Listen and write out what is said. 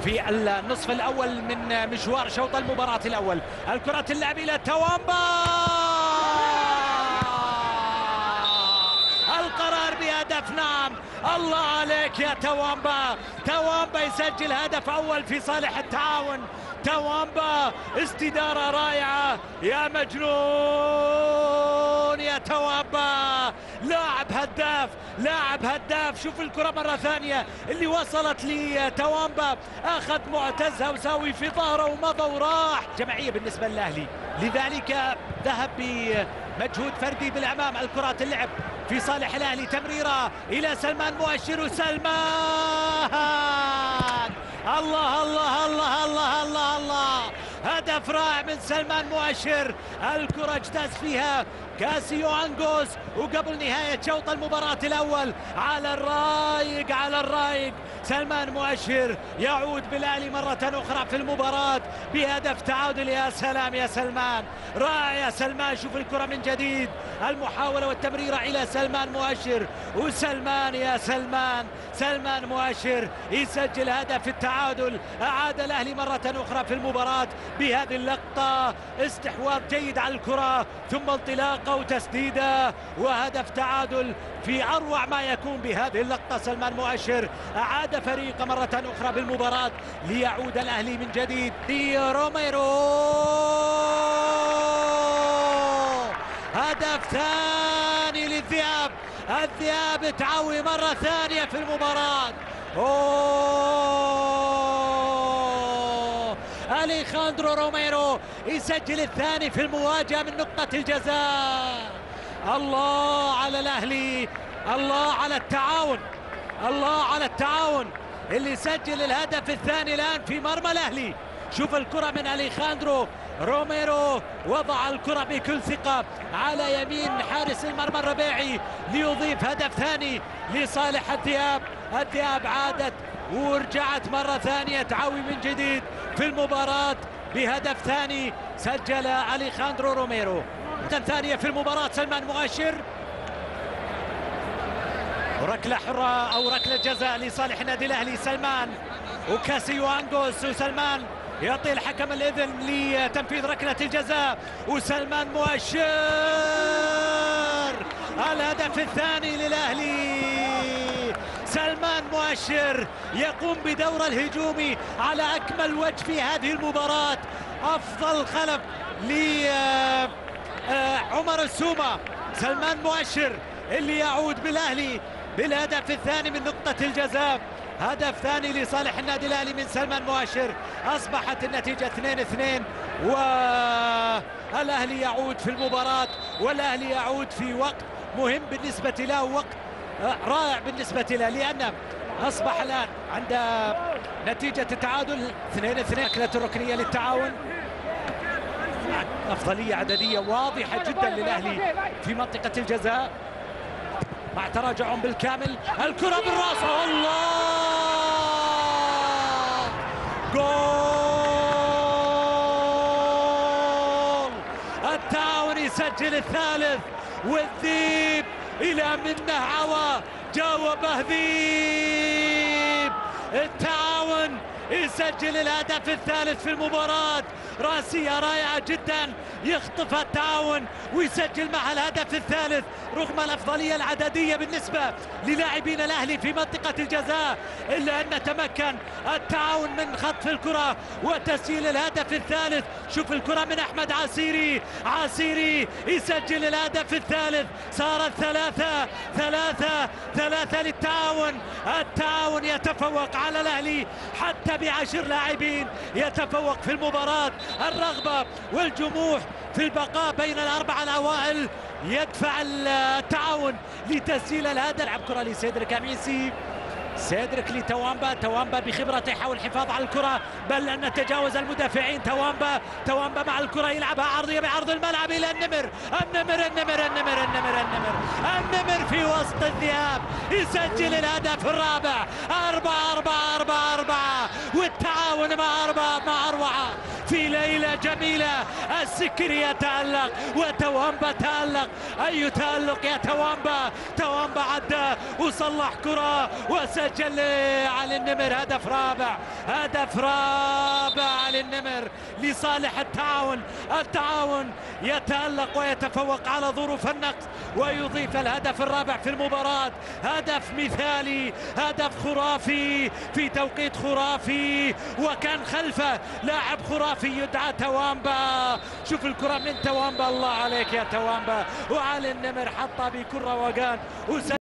في النصف الأول من مشوار شوط المباراة الأول. الكرة اللعب إلى توامبا، القرار بهدف. نعم، الله عليك يا توامبا. توامبا يسجل هدف أول في صالح التعاون. توامبا استدارة رائعة يا مجنون يا توامبا، لاعب هداف، لاعب هداف. شوف الكرة مرة ثانية اللي وصلت لتوامبا، أخذ معتزها وساوي في ظهره ومضى وراح. جماعية بالنسبة للأهلي، لذلك ذهب بمجهود فردي بالأمام. الكرات اللعب في صالح الأهلي، تمريرة إلى سلمان مؤشر، وسلمان الله الله الله الله الله الله، هدف رائع من سلمان مؤشر. الكرة اجتاز فيها كاسيو أنغوس، وقبل نهاية شوط المباراة الأول على الرايق على الرايق سلمان مؤشر يعود بالأهلي مرة أخرى في المباراة بهدف تعادل. يا سلام يا سلمان، رائع يا سلمان. شوف الكرة من جديد، المحاولة والتمريرة إلى سلمان مؤشر، وسلمان يا سلمان، سلمان مؤشر يسجل هدف التعادل. أعاد الأهلي مرة أخرى في المباراة بهذه اللقطة، استحواذ جيد على الكرة ثم انطلاقة وتسديدة وهدف تعادل في أروع ما يكون بهذه اللقطة. سلمان مؤشر أعاد فريقه مرة أخرى بالمباراة ليعود الأهلي من جديد. دي روميرو، هدف ثاني للذئاب. الذئاب تعوي مرة ثانية في المباراة. أليخاندرو روميرو يسجل الثاني في المواجهة من نقطة الجزاء. الله على الأهلي، الله على التعاون، الله على التعاون اللي سجل الهدف الثاني الآن في مرمى الأهلي. شوف الكرة من أليخاندرو روميرو، وضع الكرة بكل ثقة على يمين حارس المرمى الربيعي ليضيف هدف ثاني لصالح الذئاب. الذئاب عادت ورجعت مرة ثانية تعوي من جديد في المباراة بهدف ثاني سجل أليخاندرو روميرو. ثانية في المباراة سلمان مؤشر، ركلة حرة أو ركلة جزاء لصالح النادي الأهلي. سلمان وكاسيو أنغوس، وسلمان يعطي الحكم الإذن لتنفيذ ركلة الجزاء، وسلمان مؤشر الهدف الثاني للأهلي. سلمان مؤشر يقوم بدور الهجومي على أكمل وجه في هذه المباراة. أفضل خلف لعمر السومة. سلمان مؤشر اللي يعود بالأهلي بالهدف الثاني من نقطة الجزاء. هدف ثاني لصالح النادي الأهلي من سلمان مؤشر. أصبحت النتيجة 2-2، والأهلي يعود في المباراة، والأهلي يعود في وقت مهم بالنسبة له، وقت رائع بالنسبة له، لأن أصبح الآن عند نتيجة التعادل 2-2. ركلة الركنية للتعاون، أفضلية عددية واضحة جدا للأهلي في منطقة الجزاء مع تراجع بالكامل. الكرة بالراس، الله، جول. التعاون يسجل الثالث، والذيب إلى منه عوى جاوبه ذيب. التعاون يسجل الهدف الثالث في المباراة، راسية رائعة جدا يخطفها التعاون ويسجل مع الهدف الثالث رغم الأفضلية العددية بالنسبة للاعبين الأهلي في منطقة الجزاء، إلا أن تمكن التعاون من خطف الكرة وتسجيل الهدف الثالث. شوف الكرة من أحمد عسيري، عسيري يسجل الهدف الثالث. صارت 3-3 للتعاون. التعاون يتفوق على الأهلي حتى ب10 لاعبين، يتفوق في المباراة. الرغبة والجموح في البقاء بين الأربعة الأوائل يدفع التعاون لتسجيل الهدف. لعب كرة لسيدريك أميسي، سيدريك لتوامبا، توامبا بخبرته يحاول الحفاظ على الكرة بل أن تجاوز المدافعين. توامبا مع الكرة يلعبها عرضية بعرض الملعب إلى النمر. النمر في وسط الذئاب يسجل الهدف الرابع. 4-4 والتعاون مع 4 مع 4 في ليلة جميلة. السكري يتألق وتوامبا تألق. أي تألق يا توامبا. توامبا عدى وصلح كرة وسجل علي النمر. هدف رابع، هدف رابع علي النمر لصالح التعاون. التعاون يتألق ويتفوق على ظروف النقص ويضيف الهدف الرابع في المباراة. هدف مثالي، هدف خرافي في توقيت خرافي، وكان خلفه لاعب خرافي يدعى توامبا. شوف الكرة من توامبا، الله عليك يا توامبا. وعلي النمر حطها بكل روقان